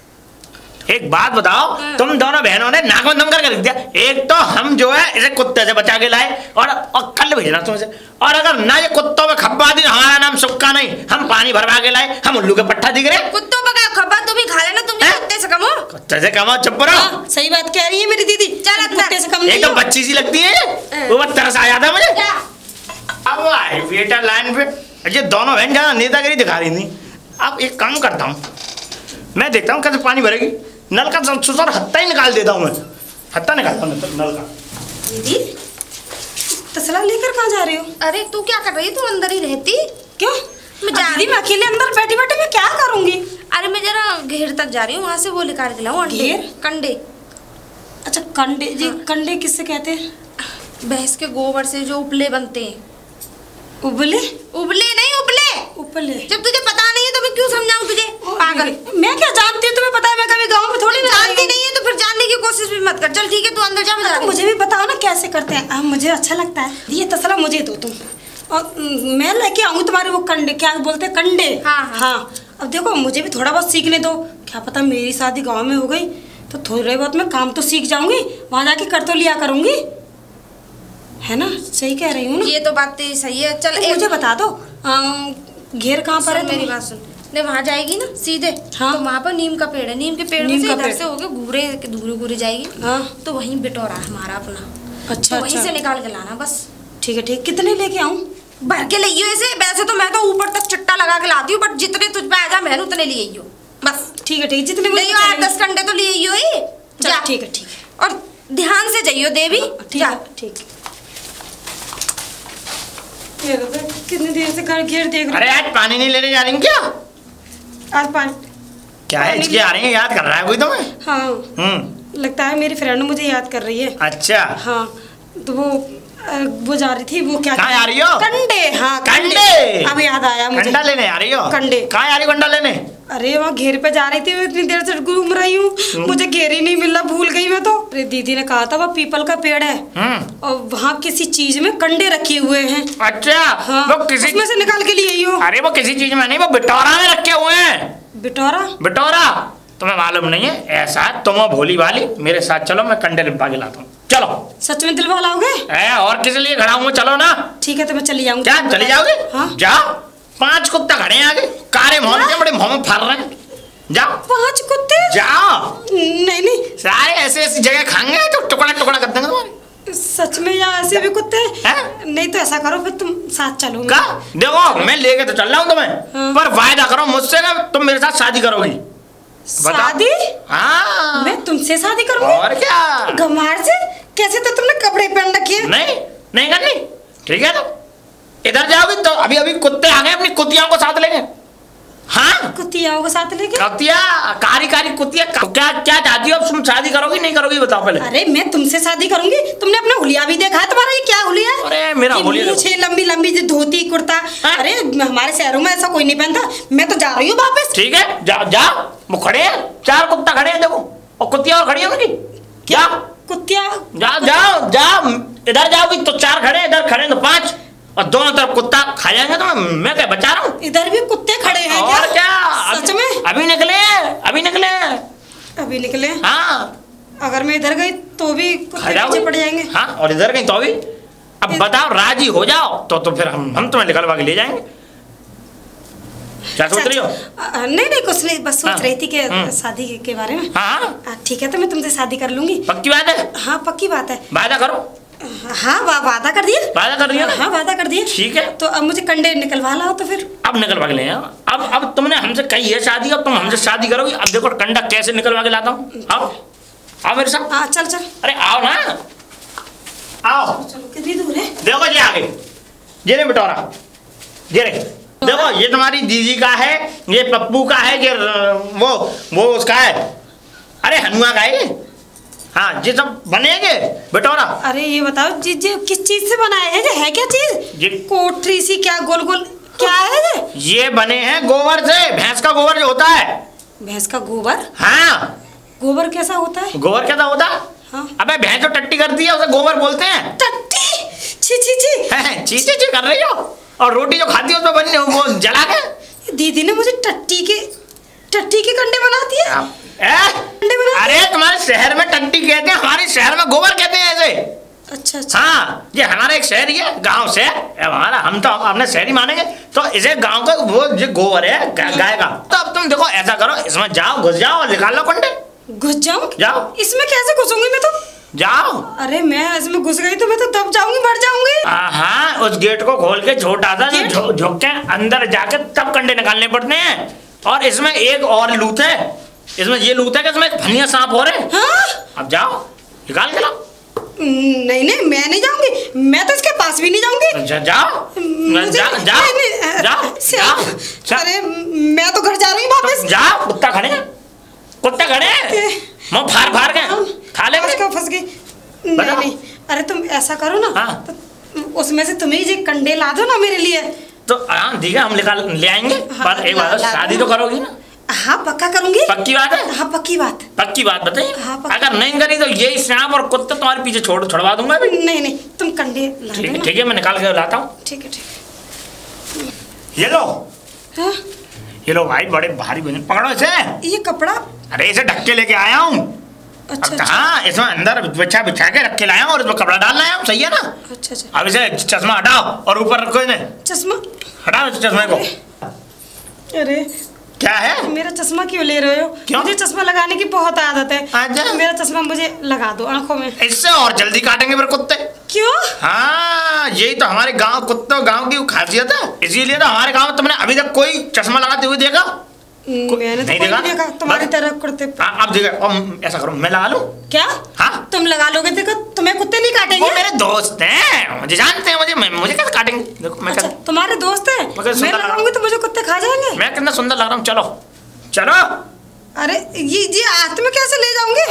एक बात बताओ, तुम दोनों बहनों ने नाक में दम करके रख दिया। एक तो हम जो है इसे कुत्ते से बचा के लाए और कल भेजना तुमसे, और अगर ना ये कुत्तों में खब्बा दी, हमारा नाम सुक्का नहीं, हम पानी भरवा के लाए, हम उल्लू के पट्टा दिख रहे। कुत्तों का खब्बा तुम ही खा लेना, तुम कुत्ते से कम हो। कुत्ते से कम हो, चुप रहो। सही बात कह रही है मेरी दीदी। चल कुत्ते से कम नहीं। एकदम बच्ची सी लगती है, वो तरस आ जाता है मुझे। अब आई बेटा लाइन पे, ये दोनों बहन ज्यादा नेतागिरी दिखा रही थी। अब एक काम करता हूँ, मैं देखता हूँ कैसे पानी भरेगी। नल का सुसर हत्ता ही निकाल देता हूँ मैं, हत्ता निकालता हूँ नल का। दीदी तसला लेकर कहाँ जा रही हो? अरे तू क्या कर रही है, तू अंदर ही रहती। क्यों? दीदी मैं अकेले अंदर बैठी बैठी मैं क्या करूँगी? अरे मैं जरा घेर तक जा रही हूँ, वहाँ से वो निकाल के लाऊं अंडे, कंडे। अच्छा कंडे जी, कंडे किससे कहते हैं? भैंस के गोबर से जो उपले बनते हैं। उबले? उबले नहीं, उपले। उपले। जब तुझे पता नहीं है तो मैं क्यों समझाऊं तुझे, पागल। मैं क्या जानती हूँ, तुम्हें पता है मैं कभी गांव में थोड़ी ना जानती नहीं है तो फिर जानने की कोशिश भी मत कर। चल ठीक है, तू अंदर जा, मैं जा रही हूं। मुझे भी बताओ ना कैसे करते हैं, मुझे अच्छा लगता है। ये तसला मुझे दो तुम, और मैं लेके आऊँ तुम्हारे वो कंडे, क्या बोलते हैं कंडे। हाँ। अब देखो मुझे भी थोड़ा बहुत सीखने दो, क्या पता मेरी शादी गाँव में हो गई तो थोड़े बहुत मैं काम तो सीख जाऊंगी, वहाँ जाके कर तो लिया करूंगी, है ना? सही कह रही हूँ ना? ये तो बात तेरी सही है। चल मुझे बता दो घेर कहाँ पर है? मेरी बात सुन, ने वहाँ जाएगी ना सीधे, हाँ। तो वहाँ पर नीम का पेड़ है, नीम के पेड़ में से इधर से होके घूरे घूरे जाएगी। हाँ। तो वहीं बिटोरा है हमारा अपना। अच्छा, तो वहीं से निकाल के लाना बस। ठीक है ठीक। कितने लेके आऊँ? भर के लाइयो ऐसे। वैसे तो मैं तो ऊपर तक चिट्टा लगा के लाती हूँ, बट जितने तुझ पे आ जा मैं उतने ले आइयो बस। ठीक है ठीक, जितने 8-10 घंटे तो ले आइयो ही। जा ठीक है ठीक है। और ध्यान से जाइयो देवी। ठीक है ठीक। कितनी देर से घर घेर देख रही। अरे आज पानी नहीं लेने जा रही क्या? आज पानी क्या है, इसके आ रही है, याद कर रहा है कोई तुम्हें? हाँ लगता है मेरी फ्रेंड मुझे याद कर रही है। अच्छा हाँ, तो वो जा रही थी, वो क्या कहाँ आ रही हो? कंडे। हाँ कंडे, अब याद आया मुझे। कंडा लेने आ रही हो? कंडे। कहाँ आ रही हो कंडा लेने? अरे वहाँ घेर पे जा रही थी, इतनी देर से घूम रही हूँ, मुझे घेर ही नहीं मिल रहा, भूल गई मैं तो। अरे दीदी ने कहा था वह पीपल का पेड़ है और वहाँ किसी चीज में कंडे रखे हुए हैं। अच्छा हाँ, वो किसी उसमें से निकाल के लिए हो। अरे वो किसी चीज में नहीं, वो बिटोरा में रखे हुए हैं। बिटोरा? बिटोरा तुम्हें मालूम नहीं है? ऐसा है, तुम भोली वाली मेरे साथ चलो, मैं कंडे लिपा के लाता हूँ। चलो। सच में दिलवा लाओगे? और किस लिए खड़ा हूँ? चलो ना। ठीक है तो मैं चली जाऊंगी। क्या चली जाओगे? हाँ? जाओ, 5 कुत्ता खड़े हैं आगे, कारे मोहन के बड़े मुंह में फर रहे हैं। जाओ। 5 कुत्ते? जाओ। नहीं सारे ऐसे ऐसी जगह खाएंगे तो टुकड़ा टुकड़ा कर देंगे तुम्हारे। सच में या ऐसे भी कुत्ते हैं? नहीं तो ऐसा करो फिर तुम साथ चलोगे। क्या? देखो मैं लेके तो चल रहा हूँ तुम्हें, पर वायदा करो मुझसे ना तुम मेरे साथ शादी करोगी। शादी? हाँ। मैं तुमसे शादी करूंगी? और क्या? गंवार से? कैसे तो तुमने कपड़े पहन रखे हैं। नहीं करनी। ठीक है तो इधर जाओगी तो अभी अभी कुत्ते आ गए अपनी कुतियाओं को साथ लेंगे। हाँ कुतियाओं को साथ लेके? कुतिया, कारी कारी कुतिया। क्या क्या चाहती हो अब? तुम शादी करोगी नहीं करोगी बताओ पहले। अरे मैं तुमसे शादी करूंगी। तुमने अपना हुलिया भी देखा है? तुम्हारा ये क्या हुलिया है? अरे मेरा हुलिया मुझे लंबी लंबी धोती कुर्ता। अरे हमारे शहरों में ऐसा कोई नहीं पहनता। मैं तो जा रही हूँ वापस। ठीक है जाओ। वो खड़े हैं, 4 कुत्ता खड़े हैं देखो, और कुतिया और खड़ी है उनकी। क्या कुतिया? जाओ इधर जाओगी तो 4 खड़े, इधर खड़े तो 5, और दोनों तरफ कुत्ता खा जाएंगे। तो मैं क्या बचा रहा हूँ? इधर भी कुत्ते खड़े हैं और क्या? सच में? अभी निकले। हाँ अगर मैं इधर गई तो भी कुत्ते पीछे पड़ जाएंगे। हाँ और इधर गई तो भी। अब बताओ, राजी हो जाओ तो फिर हम तुम्हें निकलवा के ले जाएंगे। क्या सोच रही हो? नहीं कुछ नहीं, बस सोच रही थी कि शादी के बारे में। हाँ ठीक है तो मैं तुमसे शादी कर लूंगी। पक्की बात है? हाँ पक्की बात है। वादा करो। हाँ वादा कर दिया। वादा कर दिया ना? हाँ वादा कर दिया। ठीक है तो अब मुझे कंडे निकलवा लाओ तो फिर। अब निकलवा के ले अब तुमने हमसे कही है शादी, अब तुम हमसे शादी करोगी। अब देखो कंडा कैसे निकलवा के लाता हूँ। आओ मेरे साथ। हाँ चल। अरे आओ ना, आओ। चलो कितनी दूर है? देखो ये आगे, ये रे बिटोरा, ये रे देखो, ये तुम्हारी दीदी का है, ये पप्पू का है, ये वो उसका है। अरे हनुआ का है। हाँ ये सब बनेंगे बिटोरा। अरे ये बताओ जी किस चीज से बनाया है? है क्या चीज? ये कोठरी सी क्या गोल गोल क्या है? ये बने हैं गोबर से, भैंस का गोबर जो होता है। भैंस का गोबर? हाँ। गोबर कैसा होता है? गोबर कैसा होता है? हाँ। अबे भैंस जो टट्टी करती है उसे गोबर बोलते हैं। टट्टी? छी ची कर रही हो। और रोटी जो खाती है उसमें बनी वो जला के। दीदी ने मुझे टट्टी के कंडे बना दिए। अरे तुम्हारे शहर में टट्टी कहते हैं, हमारे शहर में गोबर कहते हैं ऐसे। अच्छा। हाँ ये हमारा एक शहर ही है, गांव से हमारा, हम तो अपने शहरी मानेंगे तो इसे गांव का वो ये गोबर है गाय का। तो अब तुम देखो ऐसा करो, इसमें जाओ, घुस जाओ और निकाल लो कंडे। घुस जाऊं? जाओ। इसमें कैसे घुसूंगी मैं? तो जाओ। अरे मैं इसमें घुस गई तो मैं तो दब जाऊंगी, मर जाऊंगी। हाँ उस गेट को खोल के छोटा सा झोंक के अंदर जाके तब कंडे निकालने पड़ते हैं। और इसमें एक और लूट है, इसमें ये लूट है कि इसमें फनिया सांप हो रहे। हाँ? अब जाओ निकाल के लाओ। नहीं मैं नहीं जाऊंगी, मैं तो इसके पास भी नहीं जाऊंगी। जाओ। अरे मैं तो घर जा रही हूँ वापस। जाओ, कुत्ता खड़े मैं फाड़ के खा ले। फंस गई। नहीं अरे तुम ऐसा करो ना। हाँ। तो उसमें से तुम्हें ये कंडे ला दो ना मेरे लिए। तो हाँ ठीक है, हम ले आएंगे। हाँ, पर एक बात, शादी तो करोगी ना? हाँ पक्का करूंगी। पक्की बात है? हाँ पक्की बात बताइए। हाँ, अगर नहीं करी तो यही सांप और कुत्ते तुम्हारे पीछे छुड़वा दूंगा अभी। नहीं तुम कंडे ला दो। ठीक है मैं निकाल के लाता हूँ। ठीक है। ये लो। हाँ? ये लो भाई, बड़े भारी बने, पकड़ो इसे। ये कपड़ा? अरे इसे ढक के लेके आया हूँ। अच्छा। हाँ इसमें अंदर बिछा के रख के लाया हूँ और इसमें कपड़ा डालना है, सही है ना? अच्छा। अब इसे चश्मा हटाओ और ऊपर रखो इन्हें। चश्मा हटाओ इस चश्मे को। अरे क्या है? मेरा चश्मा क्यों ले रहे हो? क्यों? मुझे चश्मा लगाने की बहुत आदत है। अच्छा। मेरा चश्मा मुझे लगा दो आंखों में। इससे और जल्दी काटेंगे फिर कुत्ते। क्यों? हाँ यही तो हमारे गांव कुत्तों गांव की खासियत है, इसीलिए तो हमारे गांव में तुमने अभी तक कोई चश्मा लगाते हुए देखा? मैंने तो नहीं देखा तुम्हारी तरह कुर्ते। अब देखो, ऐसा करो मैं लगा लूं क्या? हाँ तुम लगा लोगे, देखो तुम्हें कुत्ते नहीं काटेंगे। वो मेरे दोस्त हैं, मुझे जानते हैं, मुझे कैसे काटेंगे? देखो मैं तुम्हारे दोस्त हैं, मैं लगाऊंगी तो मुझे कुत्ते खा जाएंगे। मैं कितना सुंदर लग रहा हूँ। चलो। अरे ये हाथ में कैसे ले जाऊंगे?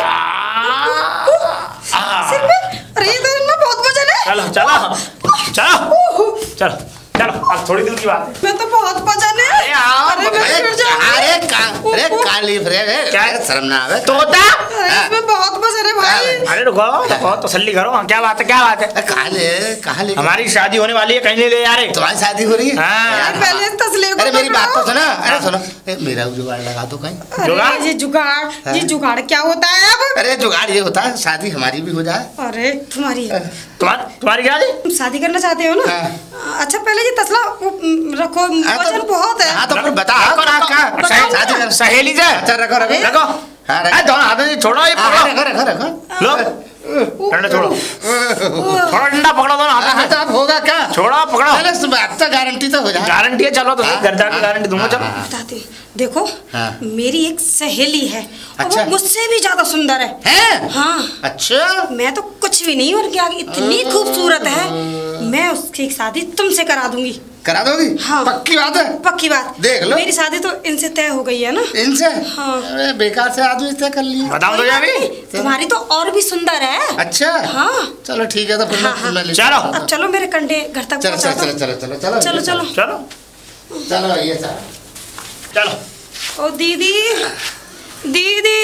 सिर में? अरे ये तो इनमें बहुत वजन है। चलो। चलो अब थोड़ी दूर की बात है। मैं तो बहुत पहचाने। अरे आओ, अरे मैं गिर जाऊंगी। अरे काली क्या शर्म ना आवे तोता। अरे इसमें बहुत पहचाने भाई। अरे रुको तसल्ली करो। क्या बात है क्या बात है? काले हमारी शादी होने वाली है, कहीं नहीं ले जा रहे। तुम्हारी शादी हो रही है? हाँ। पहले तसले को अरे मेरी बात तो सुनो। अरे हाँ। सुनो मेरा जुगाड़ लगा दो कहीं। जुगाड़? ये जुगाड़, ये जुगाड़ क्या होता है अब? अरे जुगाड़ ये होता है शादी हमारी भी हो जाए। अरे तुम्हारी तुम्हारी क्या जी? तुम शादी करना चाहते हो ना? अच्छा पहले ये तसला रखो, वजन बहुत है। हाँ तो फिर बता शादी सहेली से। अच्छा रखो रखो रखो। दोनों हाथों से छोड़ो, ये रखो रखो रखो लो डंडा छोड़ो, थोड़ा डंडा पकड़ो दोनों हाथों से। अब होगा क्या? छोड़ो पकड़ो। अब तो गारंटी तो हो जाए। गारंटी है, चलो तो घर जाके गारंटी दूंगा। चलो बताती हूँ। देखो हाँ। मेरी एक सहेली है और अच्छा। वो मुझसे भी ज्यादा सुंदर है। हाँ अच्छा मैं तो कुछ भी नहीं और क्या इतनी खूबसूरत है। मैं उसकी शादी तुमसे करा दूंगी। करा दोगी? हाँ। पक्की बात है? पक्की बात। देख लो मेरी शादी तो इनसे तय हो गई है ना। इनसे? हाँ। अरे बेकार से आदमी तय कर लिया। बताओ तो अभी। तुम्हारी तो और भी सुंदर है। अच्छा हाँ चलो ठीक है तो फिर हाँ, मैं ले चलो। अब चलो मेरे कंधे घर तक चलो पहुंचा चलो दो। चलो चलो चलो चलो चलो चलो चलो ये चलो चलो। ओ दीदी दीदी।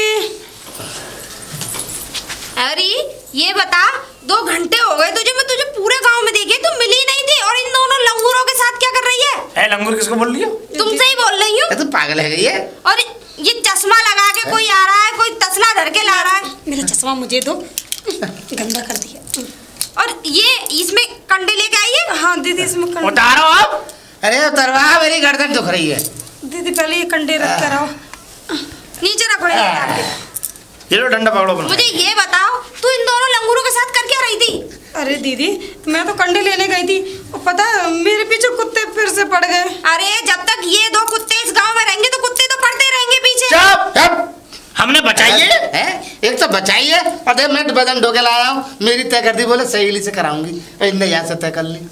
अरे ये बता 2 घंटे हो गए तुझे, मैं तुझे पूरे गांव में देखी, तुम मिली नहीं थी और इन दोनों लंगूरों के साथ क्या कर रही है? लंगूर किसको बोल रही हो? तुमसे ही बोल रही हूँ। ये तो पागल है ये। और ये चश्मा लगा के कोई आ रहा है, कोई तसला धर के ला रहा है। मेरा चश्मा मुझे दो। गंदा कर दिया। और ये इसमें कंडे लेके आई है। हाँ दीदी इसमें कंडे। उतारो अब। अरे उतरवा मेरी गर्दन दुख रही है। दीदी पहले ये कंडे रख कर आओ। नीचे रखो ये लगा के। ये लो डंडा पकड़ो अपना। मुझे ये बताओ तू इन दोनों लंगूरों के साथ कर क्या रही थी? अरे दीदी मैं तो कंडे लेने गई थी और पता है मेरे पीछे कुत्ते फिर से पड़ गए। अरे जब तक ये 2 कुत्ते इस गांव में रहेंगे तो कुत्ते तो पड़ते रहेंगे पीछे। चुप। हमने बचाइए है एक तो बचाइए और देख मैं बदन ढोके लाया हूँ। मेरी तय कर दी, बोले सहेली से कराऊंगी, इनने यहाँ से तय कर ली।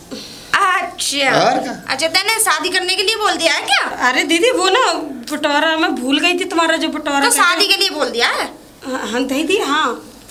अच्छा तेने शादी करने के लिए बोल दिया है क्या? अरे दीदी वो ना बटोरा मैं भूल गई थी, तुम्हारा जो बटोरा तो शादी के लिए बोल दिया है? हाँ दीदी हाँ।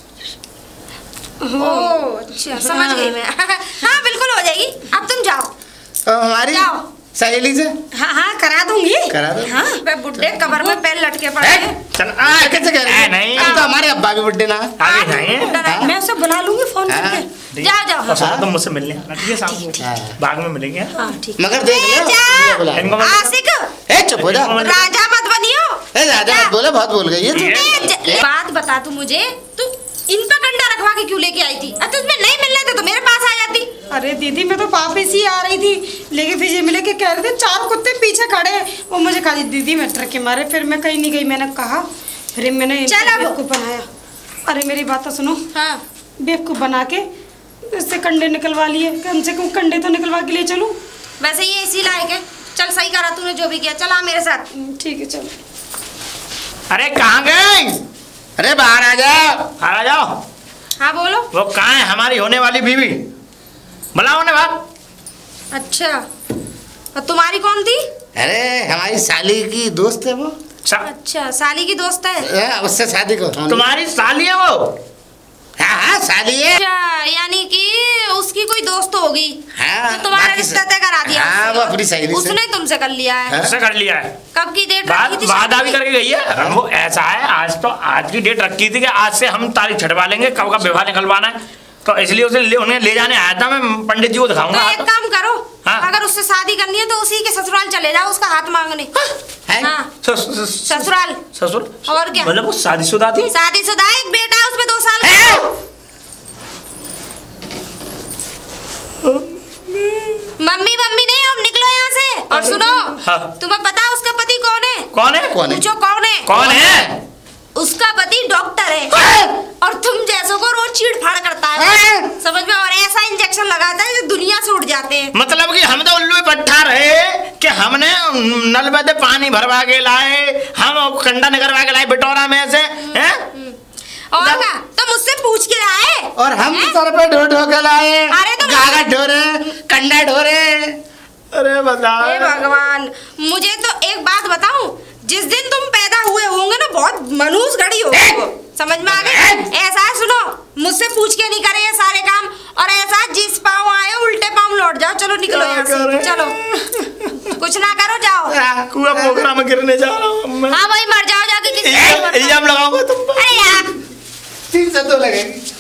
ओह अच्छा समझ गई मैं। हाँ बिल्कुल हो जाएगी, अब तुम जाओ। हमारी जाओ। सहेली से हाँ हाँ करा दूंगी। करा दो। हाँ बे बुड्ढे कमर में पैर लटके पड़े हैं। चल कैसे कह रही है? नहीं अभी तो हमारे अब्बा भी बर्थडे ना है। आगे नहीं मैं उसे बुला लूंगी फोन हाँ। करके। जाओ जाओ। तो तुम मुझसे मिलने आना, ठीक है? शाम को बाग में मिलेंगे। हाँ ठीक। मगर देख लो जा। बुला इनको मैं- आशिक ए चुप हो जा। राजा मत बनियो। ए राजा मत बोले, बहुत बोल गई है तू। बात बता तू मुझे, तू इन पे कंडा रखवा के क्यों लेके आई थी? अब तुझमें नहीं मिलने थे तो मेरे पास आ जाती। अरे दीदी मैं तो वापस ही आ रही थी, लेकिन फिर ये मिले के कह रहे थे 4 कुत्ते पीछे खड़े हैं। वो मुझे कहा दीदी मैं डर के मारे फिर मैं कहीं नहीं गई। मैंने कहा फिर मैंने बेवकूफ बनाया। अरे मेरी बात तो सुनो। हाँ बेवकूफ बना के इससे कंडे निकलवा लिए। कम से कम कंडे तो निकलवा के ले चलूं। वैसे ये इसी लायक है। चल सही करा तूने जो भी किया, चल आ मेरे साथ। ठीक है चलो। अरे कहाँ गए? अरे बाहर आ जाओ। बाहर आ जाओ। हाँ बोलो। वो कहाँ है हमारी होने वाली बीवी? बुलाओ ने बात। अच्छा और तुम्हारी कौन थी? अरे हमारी साली की दोस्त है वो। अच्छा साली की दोस्त है। उससे शादी को तुम्हारी साली है वो? हाँ हाँ साली है। अच्छा यानी कि उसकी कोई दोस्त होगी। हाँ, तो तुम्हारा बाकी रिश्ता तय करा दिया हाँ, उससे। वो अपनी सहेली से। उसने तुमसे कर लिया है। हाँ? उससे कर लिया है। कब की डेट रखी थी? वादा शादी भी की? करके गई है। वो ऐसा है आज की डेट रखी थी कि आज से हम तारीख छटवा लेंगे, कब का विवाह निकलवाना है। तो इसलिए उन्हें ले जाने आया था। मैं पंडित जी को दिखाऊंगा। तो एक काम करो। हाँ? अगर उससे शादी करनी है तो उसी के ससुराल चले जाओ उसका हाथ मांगने। है? हाँ ससुराल। ससुराल और क्या? मतलब वो शादीशुदा थी? शादीशुदा है, एक बेटा है उसमें 2 साल का। मम्मी मम्मी नहीं, अब निकलो यहाँ से। और सुनो हाँ। तुम्हें पता है उसका पति कौन है? कौन है? कौन है? पूछो कौन है? कौन है? उसका पति डॉक्टर है और तुम जैसों को रोज चीड़ फाड़ करता है, समझ में? और ऐसा इंजेक्शन लगाता है जो दुनिया से उड़ जाते हैं। मतलब कि हम तो उल्लू पट्टा रहे कि हमने नल में पानी भरवा के लाए, हम कंडा निकलवा के लाए बिटोरा में से हैं? और क्या तो मुझसे पूछ के लाए? और हम सर पे ढो के लाए। अरे तो गागा ढोरे, कंडा ढोरे। अरे बता। हे भगवान, मुझे तो एक बात बताऊं, जिस दिन तुम पैदा हुए होंगे ना बहुत मनूस घड़ी होगी वो, समझ में आ गई? ऐसा है सुनो, मुझसे पूछ के नहीं करे ये सारे काम, और ऐसा जिस पाँव आए उल्टे पाँव लौट जाओ, चलो निकलो यहाँ से, चलो कुछ ना करो, जाओ। कुआं पोखरा में गिरने जा रहा हूँ। हाँ वही मर जाओ जाके, किसी इल्जाम लगाऊंगा तुम पर। अरे यार ठीक से तो लगेगी।